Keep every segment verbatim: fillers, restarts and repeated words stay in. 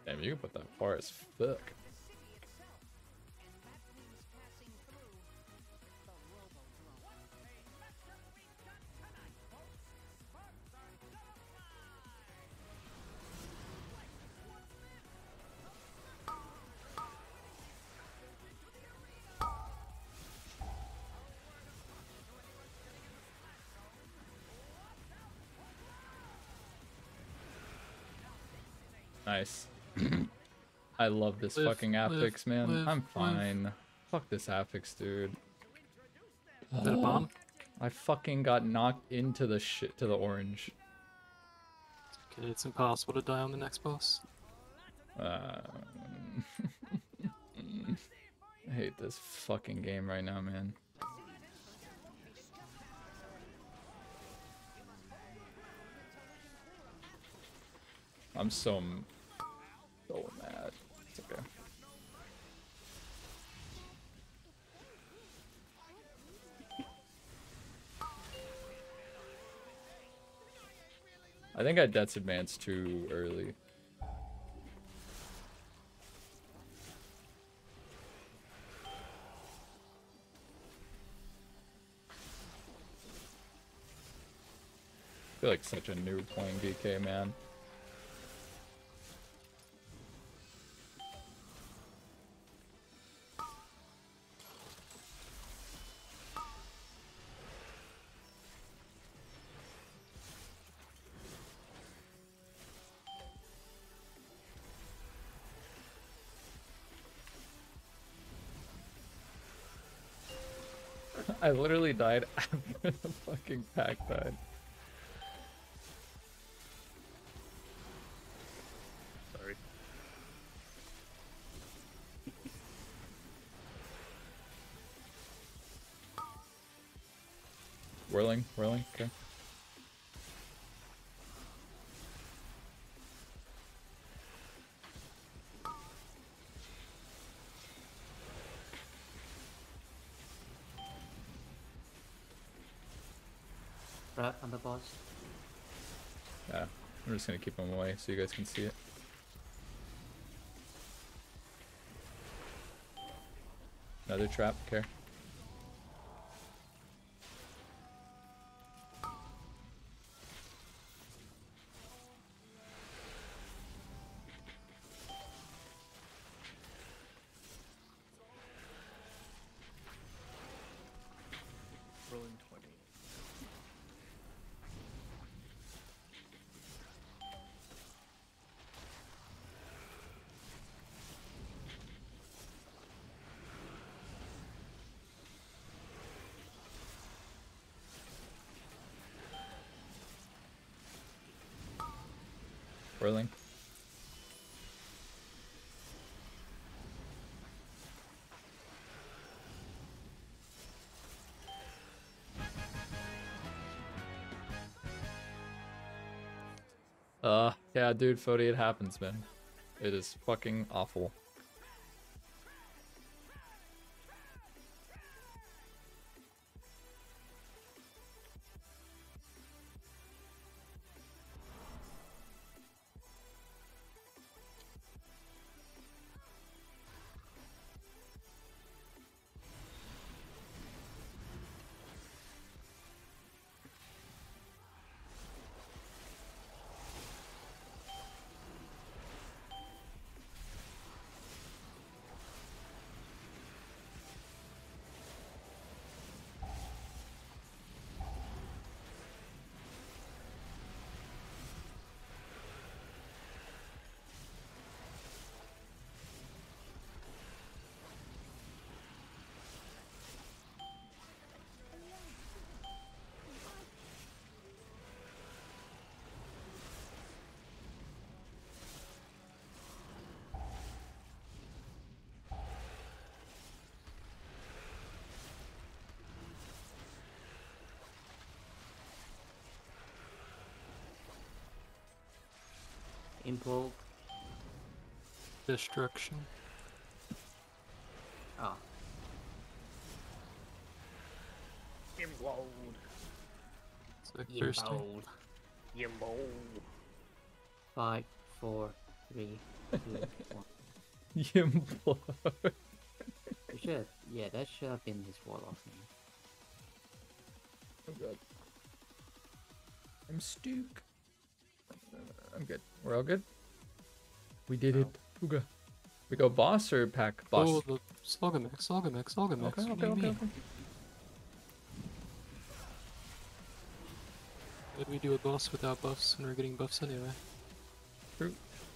Damn, you can put that far as fuck. Nice. I love this Live, fucking affix, live, man. live, I'm live. fine. Fuck this affix, dude. Is that a bomb? I fucking got knocked into the shit to the orange. Okay, it's impossible to die on the next boss. Uh, I hate this fucking game right now, man. I'm so, so mad. It's okay. I think I Death's Advance too early. I feel like such a noob playing D K, man. I literally died after the fucking pack died. Sorry. Whirling, whirling, okay. Right on the boss. Yeah, I'm just gonna keep him away so you guys can see it. Another trap, okay. Rolling twenty. Whirling. Uh, yeah, dude, Fody, it happens, man. It is fucking awful. Implode. Destruction. Oh. Implode. It's like thirsty. Implode. Implode. Five, four, three, two, one. Yimblord. You should, yeah, that should have been his warlock name. Oh god. I'm Stuke. I'm good. We're all good? We did No. it. Puga. We go boss or pack? Boss. Oh, the Slogomix, Slogomix, Slogomix. Okay, What okay, do you okay, mean? okay. What did we do a boss without buffs and we're getting buffs anyway? True.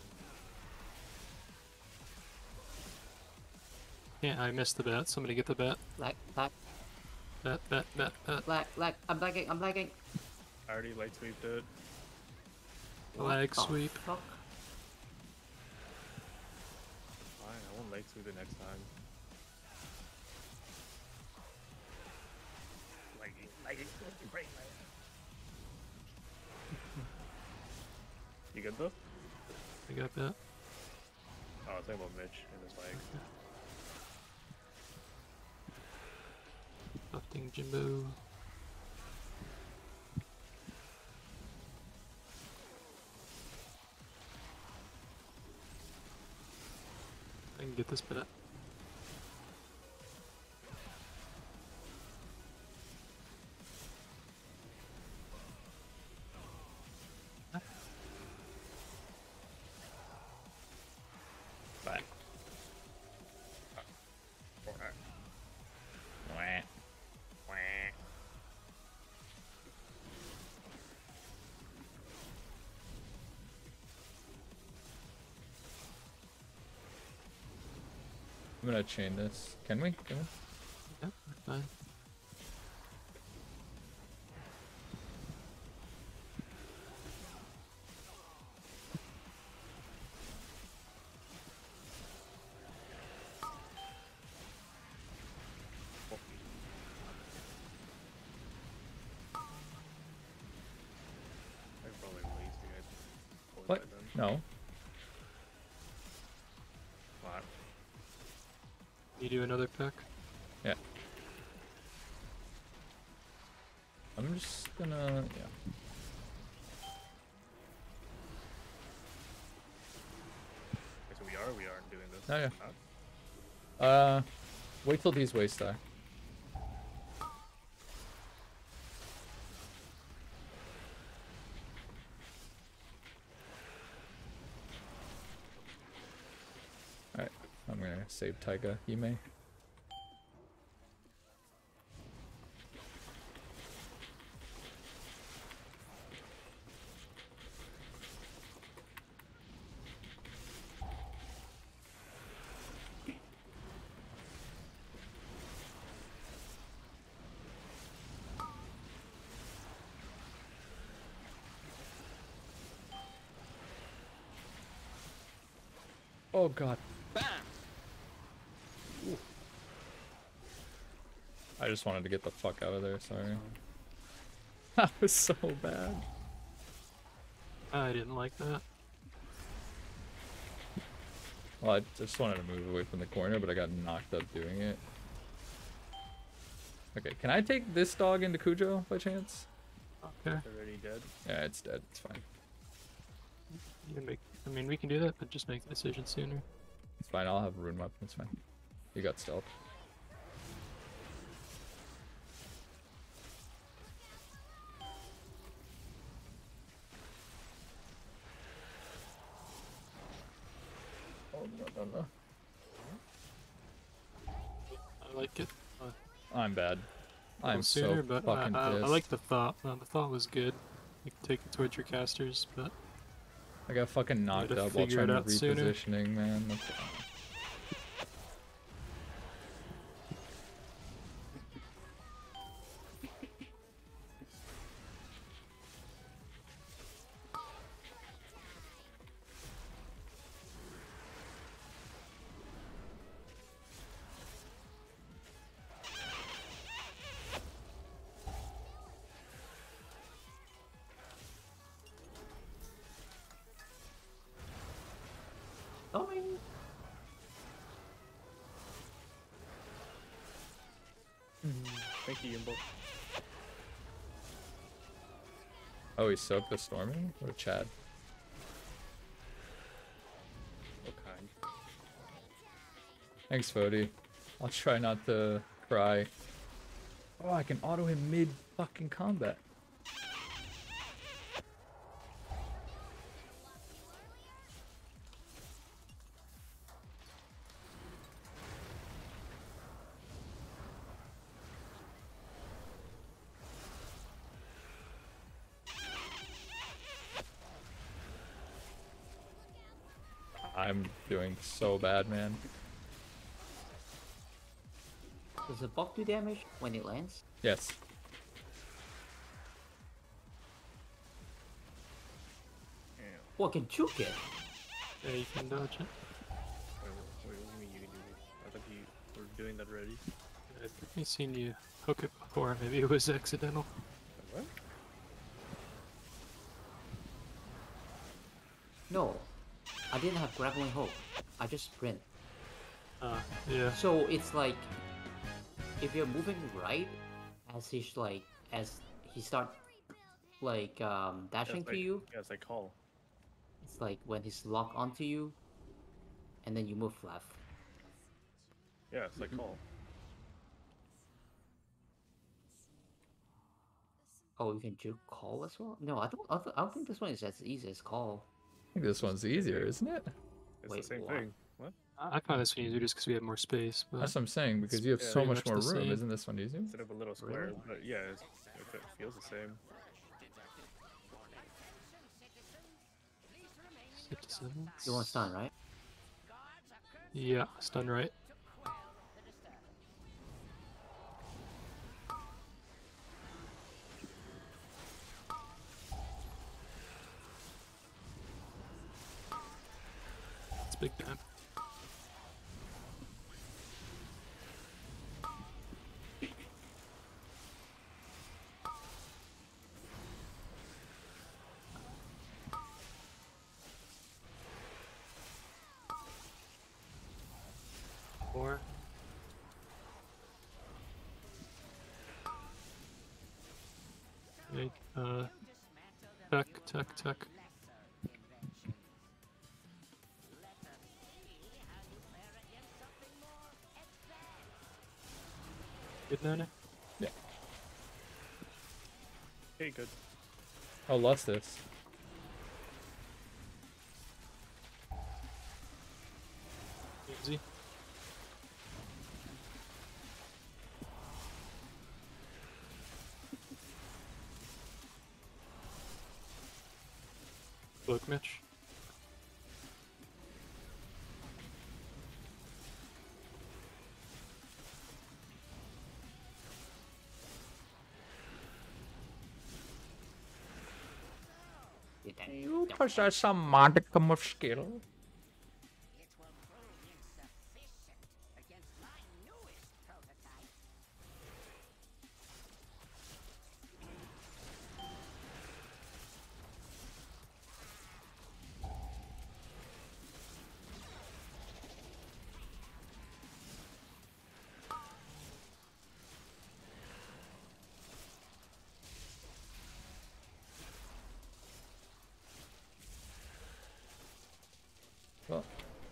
Yeah, I missed the bat. Somebody get the bat. Lag, lag, Bat, bat, bat, bat. lag, lag. I'm lagging, I'm lagging. I already light sweeped it. Lag What the sweep. fuck? Fine, I won't light sweep it next time. Lighting, lighting, lighting, break my You good though? I got that. Oh, I was talking about Mitch and his leg. Buffing Jimbo. I can get this bat. Bye. Wah. Wah. I'm gonna chain this. Can we? Can we? Yep, we're fine. I probably released you guys. Totally What? died then. No. What? You do another pick? Yeah. I'm just gonna. Yeah. Okay, so we are or we aren't doing this? Oh, yeah. Huh? Uh, wait till these waste die. Alright, I'm gonna save Taiga. You may. Oh god. Bam! I just wanted to get the fuck out of there, sorry. That was so bad. I didn't like that. Well, I just wanted to move away from the corner, but I got knocked up doing it. Okay, can I take this dog into Cujo by chance? Okay. It's already dead. Yeah, it's dead. It's fine. You can make. I mean, we can do that, but just make the decision sooner. It's fine. I'll have a rune weapon. It's fine. You got stealth. Oh no no no! I like it. Uh, I'm bad. a little I'm sooner, so but fucking I, I, pissed. I like the thought. Uh, the thought was good. You can take it towards your casters, but I got fucking knocked gotta up while figure it trying to out sooner. repositioning, man. That's- Coming! Thank you, Yimbo. Oh, he soaked the storming? What a Chad. Thanks, Fody. I'll try not to cry. Oh, I can auto him mid fucking combat. I'm doing so bad, man. Does the bug do damage when it lands? Yes. Yeah. Oh, I can juke it. Yeah, you can dodge it. Wait, wait, wait, what do you mean you can do it? I thought you were doing that already. I think I've seen you hook it before. Maybe it was accidental. What? No, I didn't have grappling hook. I just sprint. Uh, yeah. So it's like if you're moving right as he's like as he start like um dashing Yes, to I, you, yes, I call. it's like when he's locked onto you, and then you move left. Yes, I call. Oh, you can juke call as well? No, I don't. I don't I don't think this one is as easy as call. I think this one's easier, isn't it? It's Wait, the same what? thing. What? I I find this one easier just because we have more space. But That's what I'm saying, because you have yeah, so pretty much much more the room. same. Isn't this one easier? Instead of a little square, Really? but yeah, it's, if it feels the same. citizens. You want stun, right? Yeah, stun right. It's big time. Four. Make, uh, tuck, tuck, tuck. Good, Nana? Yeah. Okay, good. Oh, lost this. Easy. Look, Mitch. You done- You don't- possess some modicum of skill. It will prove insufficient against my newest prototype. Well,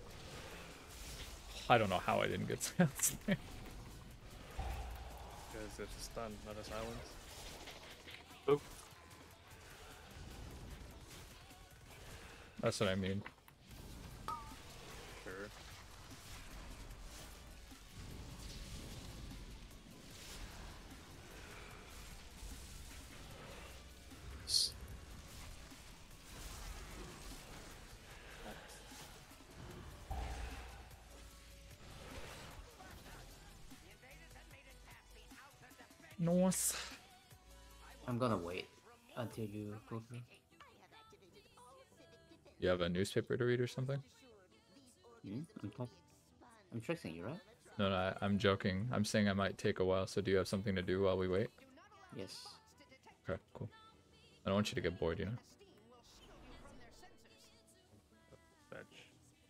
I don't know how I didn't get silenced there. Because it's a stun, not a silence. Oh, That's what I mean. Sure. s- Nice. I'm gonna wait until you prove me. You have a newspaper to read or something? Hmm? I'm, talk- I'm tricking you, right? No, no, I, I'm joking. I'm saying I might take a while, so do you have something to do while we wait? Yes. Okay, cool. I don't want you to get bored, you know? Fetch.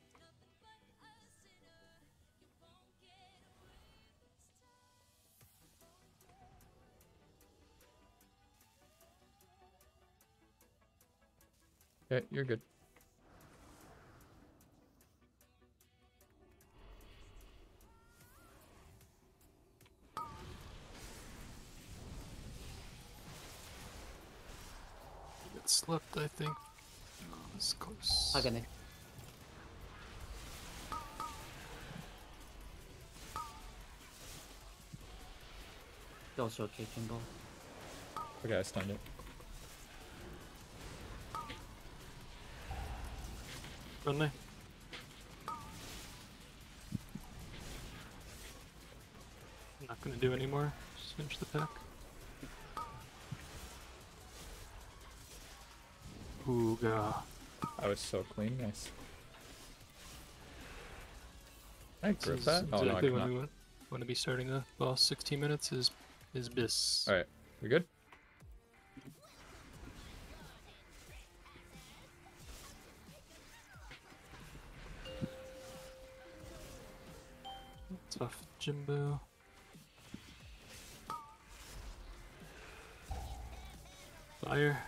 Okay, you're good. it slept, I think. Oh, it's close. I can. Also kicking ball. Okay, I stunned it. Friendly. I'm not gonna do any more. Just finish the pack. Ooga. I was so clean, nice. Can I This grip is that? Oh no, I exactly when cannot. we want, want to be starting the boss. sixteen minutes is is bis. Alright, we good? Tough Jimbo. Fire.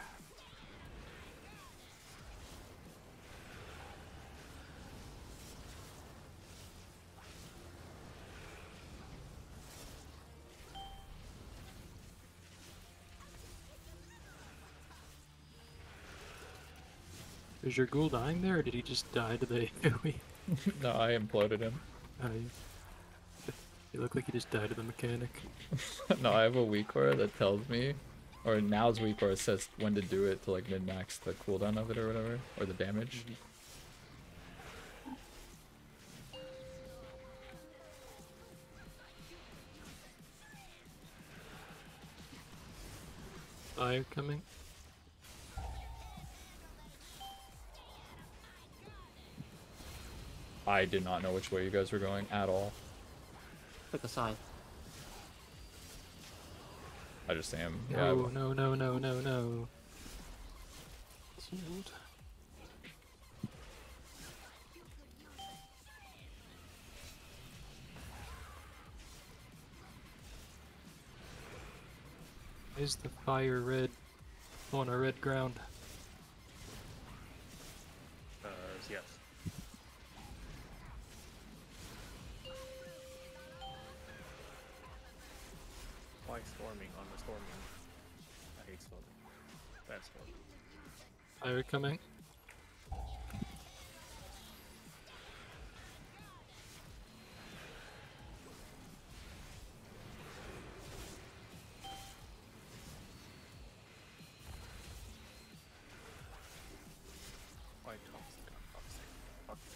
Is your ghoul dying there, or did he just die to the AoE? No, I imploded him. Uh, you look like he just died to the mechanic. No, I have a weak aura that tells me, or now's weak aura says when to do it to like min-max the cooldown of it or whatever, or the damage. Mm-hmm. Fire coming. I did not know which way you guys were going at all. Pick a side. I just am. Yeah. I No, will. no, no, no, no, no. Healed. Is the fire red on a red ground? Uh, yes. Why storming on the storming? I hate storming. Bad storming. Fire coming. Why toxic? Toxic. Toxic.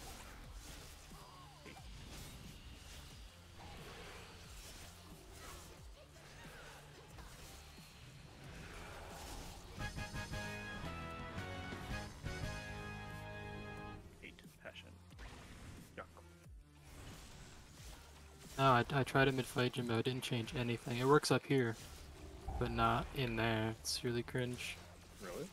Hate. Passion. Yuck. No, I, I tried it mid-fight, Jimbo. It didn't change anything. It works up here, but not in there. It's really cringe. Really?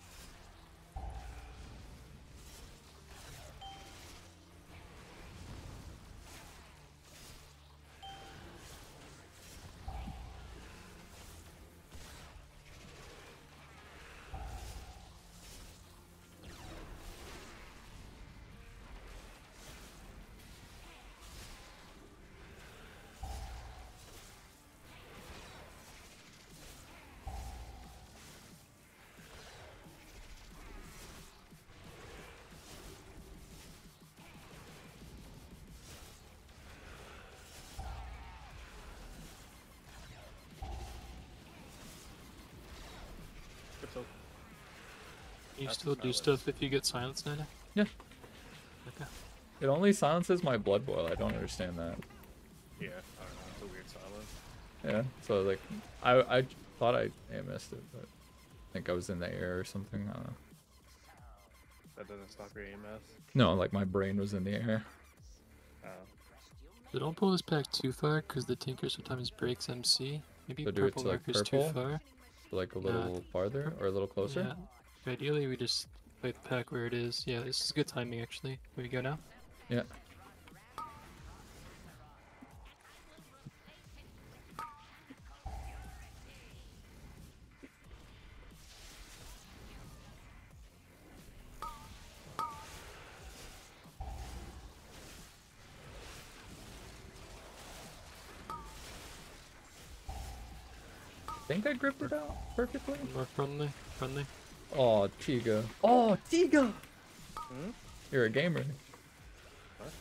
Good so. You That's still do silence. stuff if you get silenced, Nana? Yeah. Okay. It only silences my blood boil. I don't understand that. Yeah, I don't know. It's a weird silence. Yeah. So like, I I thought I A missed it, but I think I was in the air or something. I don't know. That doesn't stop your A M S. No, like my brain was in the air. Oh. So don't pull this pack too far, because the Tinker sometimes breaks M C. Maybe So do it purple to, like, marker's too purple? far. Like a Nah. little farther or a little closer. Yeah. Ideally, we just play the pack where it is. Yeah, this is good timing, actually. Here we go now. Yeah. I think I gripped it out perfectly. More friendly, friendly. Oh, Tiga. Oh, Tiga! Hmm? You're a gamer. What?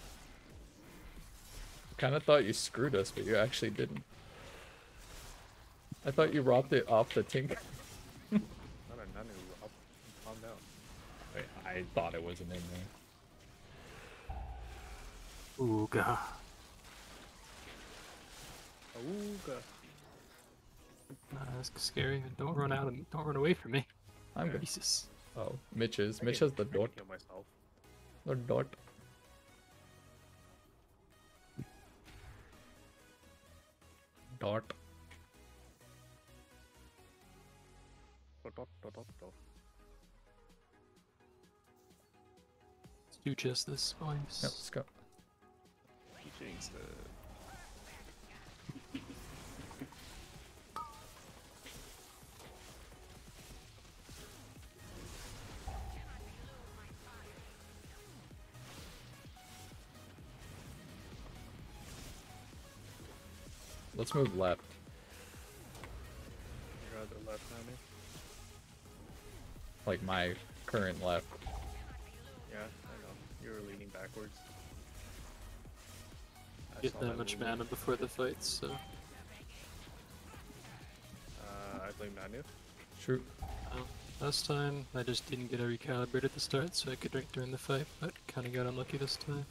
Kind of thought you screwed us, but you actually didn't. I thought you robbed it off the Tink. Not a nanu. I'll calm down. Wait, I thought it wasn't in there. Ooga. Ooga. Nah, that's scary. Don't run out and don't run away from me. I'm good. Jesus. Oh, Mitch is. I Mitch can- has the I can dot. heal myself. The dot. Dot. Dot, dot, dot, dot, dot. Let's do just this, boys. Yep, let's go. Teachings the. Let's move left. You're on the left, nanu. Like my current left. Yeah, I know. You were leaning backwards. I Get saw that much movement. mana before the fight, so. Uh, I blame Nanu. True. Oh, last time I just didn't get a recalibrate at the start, so I could drink during the fight, but kinda got unlucky this time.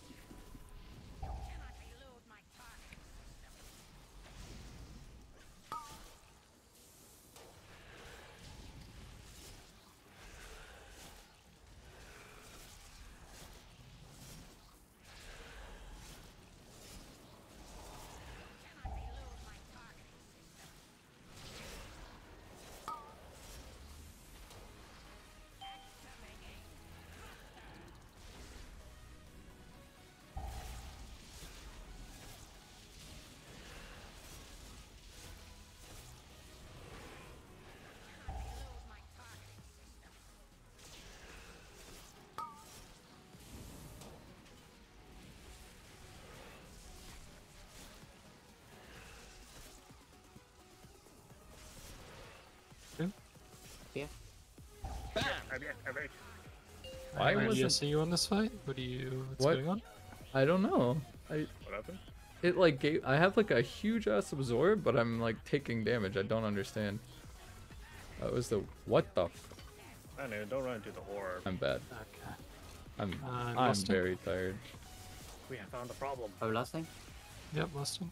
Yeah. Bam! I'm back, I'm back. Why Are you wasn't- S you on this fight? What do you? What's What? going on? I don't know. I What happened? it like gave I have like a huge ass absorb, but I'm like taking damage. I don't understand. That was the what the f Nanu, don't run into the orb. I'm bad. Okay. I'm Uh, I'm lost him. very tired. We have found the problem. Are we last thing? Yep, lost him.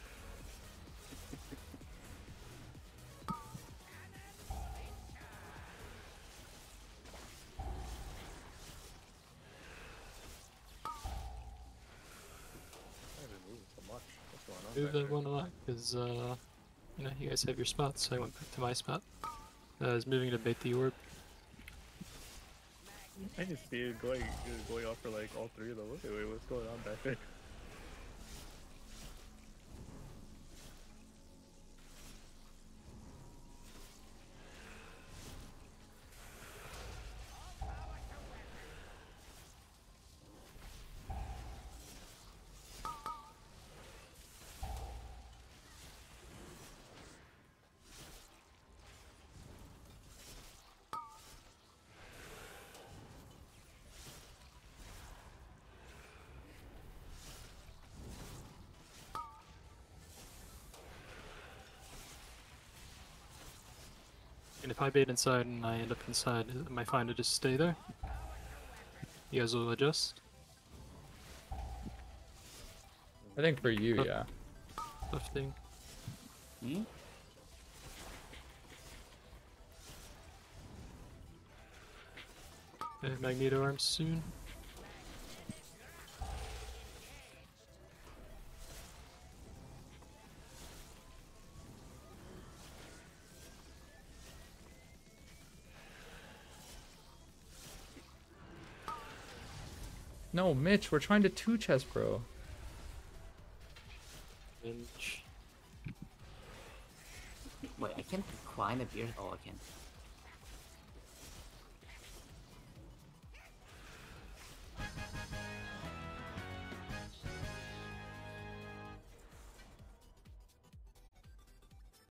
I've been moving so much. What's going on? Move back that there? one a lot, because, uh, you know, you guys have your spots, so I went back to my spot. Uh, I was moving to bait the orb. I can see it going, it going off for like all three of them. Wait, wait, what's going on back there? And if I bait inside and I end up inside, am I fine to just stay there? You guys will adjust? I think for you, Uh, yeah. Lifting. Hmm? Uh, Magneto arms soon. No, Mitch, we're trying to two chest, bro. Inch. Wait, I can't climb a beer. Oh, I can.